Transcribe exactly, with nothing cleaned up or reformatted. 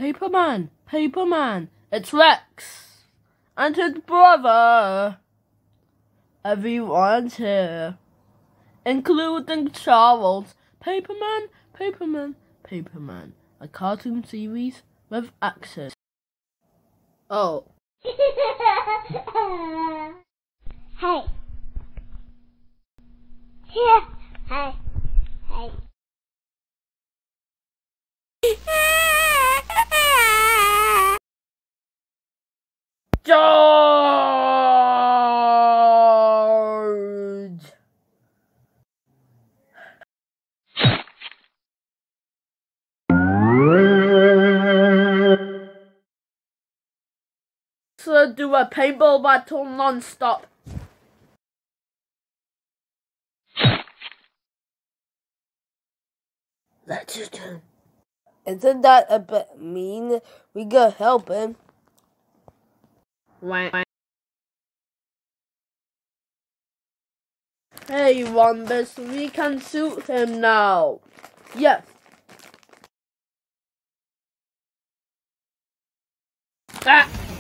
Paperman, Paperman, it's Rex and his brother. Everyone's here, including Charles. Paperman, Paperman, Paperman, a cartoon series with accents. Oh. Hey. Here. Hey. Hey. George! So do a paintball battle non-stop. That's your turn. Isn't that a bit mean? We gotta help him. Hey, Wombus, we can shoot him now. Yes. Ah!